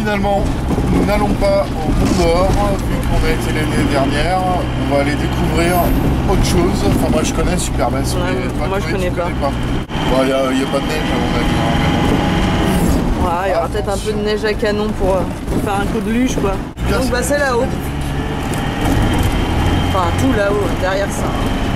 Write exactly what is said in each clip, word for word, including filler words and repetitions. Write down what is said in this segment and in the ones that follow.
finalement, nous n'allons pas au Mont d'Or, vu qu'on a été l'année dernière. On va aller découvrir autre chose. Enfin, moi je connais Super Bess. Ouais, moi, moi je connais pas. pas. Bon, il n'y a, a pas de neige à mon avis. Hein, ouais, il y aura peut-être un peu de neige à canon pour, pour faire un coup de luge, quoi. Cas, donc, bah, c'est là-haut. Enfin, tout là-haut, derrière ça.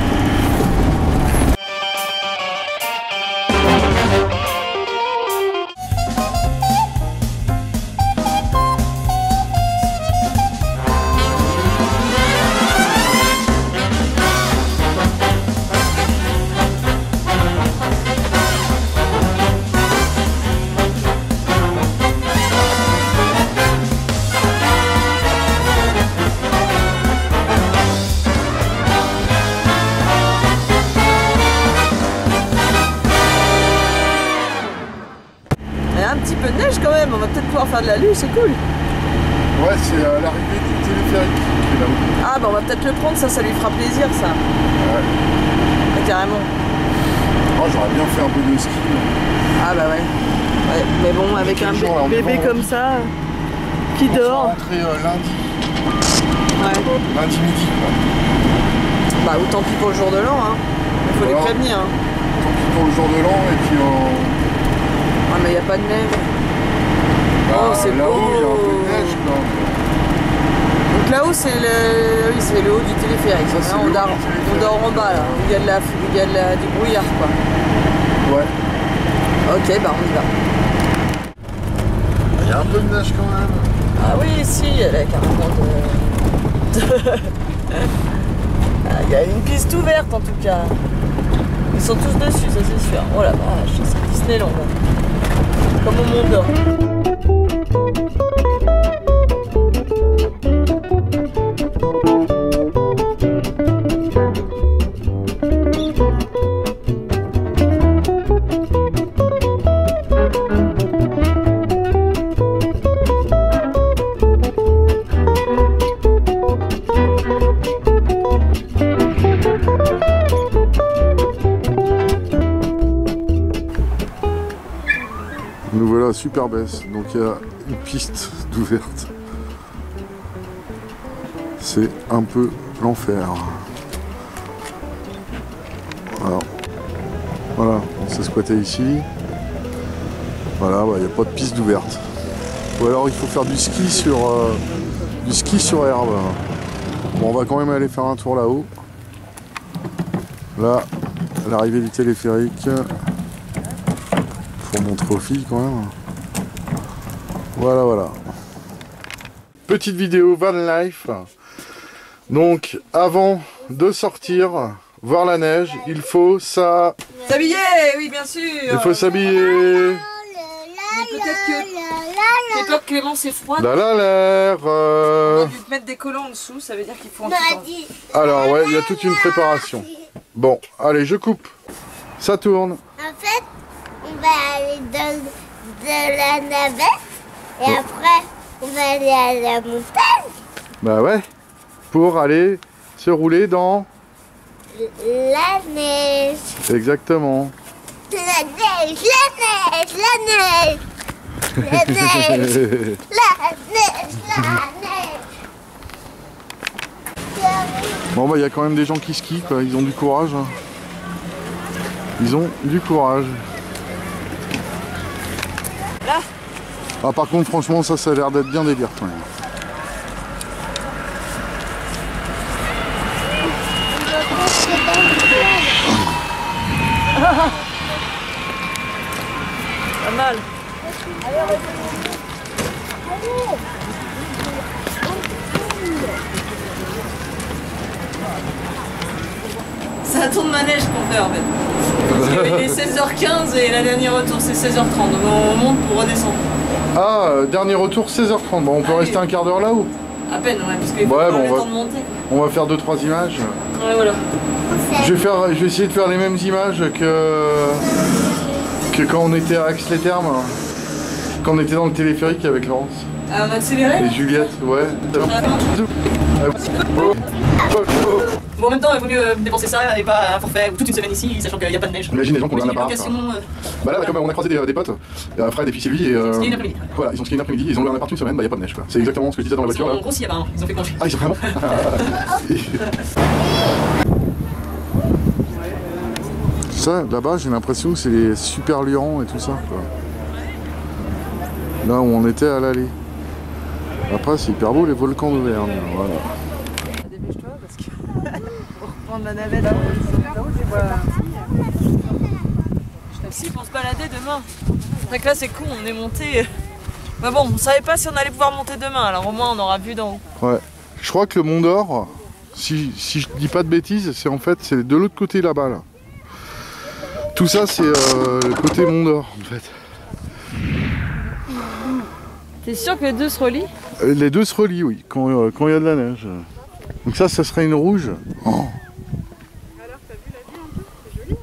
Quand même, on va peut-être pouvoir faire de la luge, c'est cool. Ouais, c'est à l'arrivée du téléphérique qui est là-haut. Ah bah on va peut-être le prendre, ça, ça lui fera plaisir ça. Ouais. Ouais, carrément. Oh, j'aurais bien fait un peu de ski. Ah bah ouais. Ouais, mais bon, avec un jour, là, bébé comme ça, qui on dort. On va rentrer euh, lundi. Ouais. Lundi midi, quoi. Bah ou tant pis pour le jour de l'an, hein. Il faut alors, les prévenir. Hein. Tant pis pour le jour de l'an, et puis on... Ah mais il n'y a pas de neige. Bah, oh c'est beau. Là-haut, il y a un peu de neige, quoi. Donc là-haut, c'est le... Oui, c'est le haut du téléphérique. Ça, hein, on, dort... on dort en bas, là. Il y a, de la... il y a de la... du brouillard, quoi. Ouais. Ok, bah on y va. Il y a un peu de neige, quand même. Ah oui, si, elle a carrément de... ah, il y a une piste ouverte, en tout cas. Ils sont tous dessus, ça c'est sûr. Oh la vache, c'est Disneyland. Comme au Mont d'Or. Nous voilà à Super Bess, donc il y a une piste d'ouverte. C'est un peu l'enfer. Alors, voilà, on s'est squatté ici. Voilà, il n'y a pas de piste d'ouverte. Ou alors il faut faire du ski sur euh, du ski sur herbe. Bon, on va quand même aller faire un tour là-haut. Là, l'arrivée du téléphérique. Faut montrer aux filles quand même. Voilà, voilà. Petite vidéo van life. Donc, avant de sortir, voir la neige, il faut ça. S'habiller, oui, bien sûr. Il faut s'habiller. Peut-être que, que toi, Clément, c'est froid. Là, là, l'air. Euh... On a dû te mettre des collants en dessous, ça veut dire qu'il faut en tout. Alors, ouais, il y a toute une préparation. Bon, allez, je coupe. Ça tourne. En fait, on va aller dans de la navette et oh. Après on va aller à la montagne. Bah ouais, pour aller se rouler dans la neige. Exactement. La neige, la neige, la neige. La neige, la neige, la neige. Bon bah il y a quand même des gens qui skient quoi, ils ont du courage. Ils ont du courage. Là. Ah par contre franchement ça ça a l'air d'être bien délire quand même. Pas mal. C'est un tour de manège qu'on fait en fait. Parce qu'il est seize heures quinze et la dernière retour c'est seize heures trente. Donc on monte pour redescendre. Ah, euh, dernier retour seize heures trente. Bon, on peut ah, rester oui. un quart d'heure là-haut. À peine, ouais, parce qu'il faut ouais, pas bon, le on temps va... de monter. On va faire deux trois images. Ouais, voilà. Je vais, faire, je vais essayer de faire les mêmes images que, que quand on était à Aix-les-Thermes. Quand on était dans le téléphérique avec Laurence. Ah, on a accéléré? Et Juliette, ouais. Ah, Bon, en même temps, il vaut mieux euh, dépenser ça et pas un forfait ou toute une semaine ici, sachant qu'il n'y a pas de neige. Imagine les gens qui ont un appart. Location, euh... Bah là, comme on a croisé des, des potes, euh, Fred et puis Sylvie, et euh, skié une après-midi. Voilà, ils ont skié une après-midi, ils ont loué un appart une semaine, bah y a pas de neige quoi. C'est exactement ce que je disais dans la voiture. Ils là. ont grossi là-bas, hein. Ils ont fait congé. Ah, ils sont vraiment. Ça, là-bas, j'ai l'impression que c'est les super lions et tout ça. Quoi. Là où on était à l'aller. Après, c'est hyper beau les volcans d'Auvergne. Voilà. Dépêche-toi parce que pour reprendre la navette. Si, pour se balader demain. Donc là, c'est cool, on est monté. Mais bon, on savait pas si on allait pouvoir monter demain, alors au moins on aura vu d'en haut. Ouais. Je crois que le Mont d'Or, si, si je dis pas de bêtises, c'est en fait c'est de l'autre côté là-bas. Là. Tout ça, c'est euh, le côté Mont d'Or en fait. T'es sûr que les deux se relient? Les deux se relient, oui, quand euh, quand il y a de la neige. Donc ça, ça serait une rouge. Oh. Alors, t'as vu la vie un peu? C'est joli.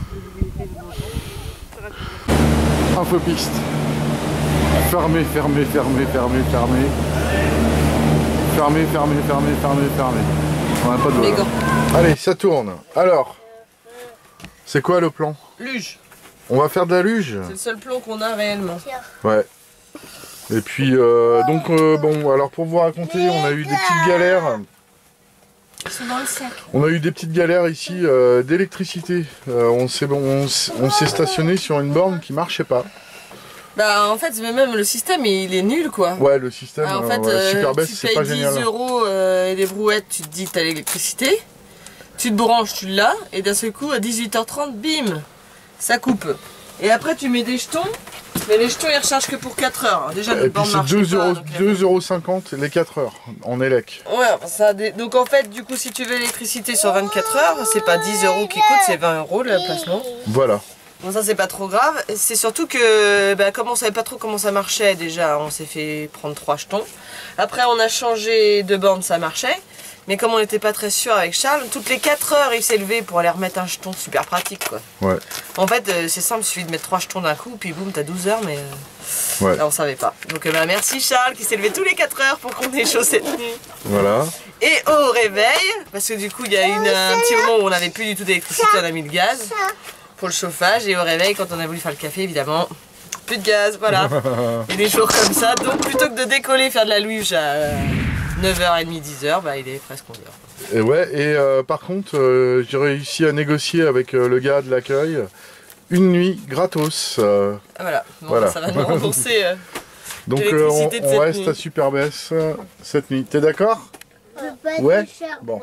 Infopiste. Fermé, fermé, fermé, fermé, fermé. Fermé, fermé, fermé, fermé, fermé. On n'a pas de Les vol. gants. Allez, ça tourne. Alors, c'est quoi le plan? Luge. On va faire de la luge? C'est le seul plan qu'on a réellement. Ouais. Et puis, euh, donc, euh, bon, alors pour vous raconter, on a eu des petites galères. Ils sont dans le sac. On a eu des petites galères ici euh, d'électricité. Euh, on s'est bon, on s- on s'est stationné sur une borne qui marchait pas. Bah en fait même le système il est nul quoi. Ouais, le système, Ah, en euh, fait ouais, euh, Superbest, tu c'est payes pas dix génial. euros euh, et des brouettes, tu te dis que t'as l'électricité. Tu te branches, tu l'as et d'un seul coup à dix-huit heures trente, bim, ça coupe. Et après tu mets des jetons, mais les jetons ils rechargent que pour quatre heures. Déjà Et notre puis borne c'est marchait deux pas, euros, donc, euh, deux euros cinquante les quatre heures en élec. Ouais, ça, dé- donc en fait, du coup, si tu veux l'électricité sur vingt-quatre heures, c'est pas dix euros qui coûte, c'est vingt euros le placement. Voilà. Bon, ça, c'est pas trop grave. C'est surtout que, bah, comme on savait pas trop comment ça marchait, déjà, on s'est fait prendre trois jetons. Après, on a changé de borne, ça marchait. Mais comme on n'était pas très sûr avec Charles, toutes les quatre heures, il s'est levé pour aller remettre un jeton, super pratique, quoi. Ouais. En fait, euh, c'est simple, il suffit de mettre trois jetons d'un coup, puis boum, t'as douze heures, mais euh, Ouais. là, on savait pas. Donc, euh, bah, merci Charles, qui s'est levé tous les quatre heures pour qu'on ait chaud cette nuit. Voilà. Et au réveil, parce que du coup il y a une, un petit moment où on n'avait plus du tout d'électricité, on a mis le gaz pour le chauffage, et au réveil quand on a voulu faire le café évidemment, plus de gaz, voilà. Et des jours comme ça, donc plutôt que de décoller faire de la luge à neuf heures trente, dix heures, bah il est presque onze heures. Et ouais, et euh, par contre, euh, j'ai réussi à négocier avec euh, le gars de l'accueil une nuit gratos. euh, Ah, voilà, bon, Voilà. ça va nous rembourser. euh, donc euh, L'électricité on, de on cette reste nuit. à Superbest euh, cette nuit. T'es d'accord? Ouais. Bon.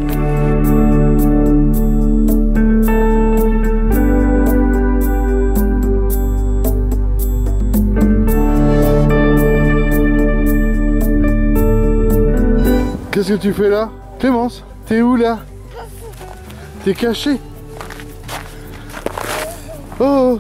Qu'est-ce que tu fais là? Clémence, t'es où là? T'es caché? Oh!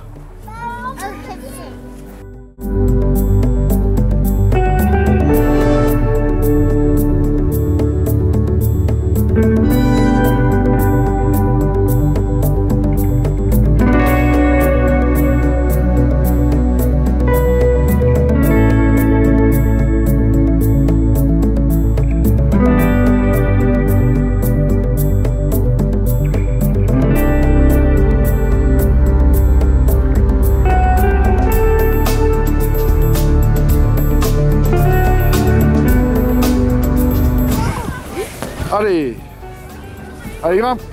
Allez! Allez, grimpe!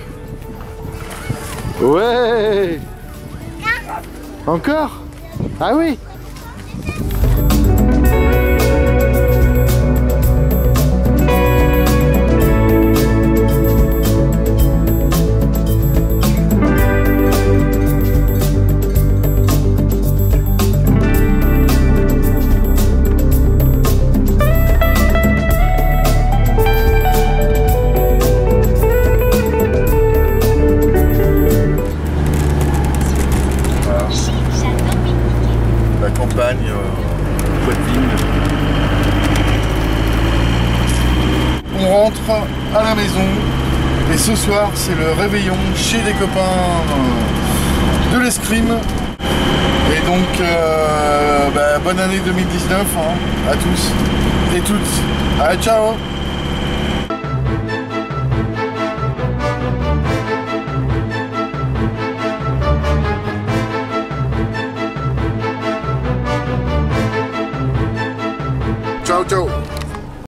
Ouais! Encore? Ah oui! La campagne, euh, Poitvine. On rentre à la maison et ce soir c'est le réveillon chez des copains euh, de l'escrime. Et donc euh, bah, bonne année deux mille dix-neuf hein, à tous et toutes. Allez, ciao! Ciao, ciao.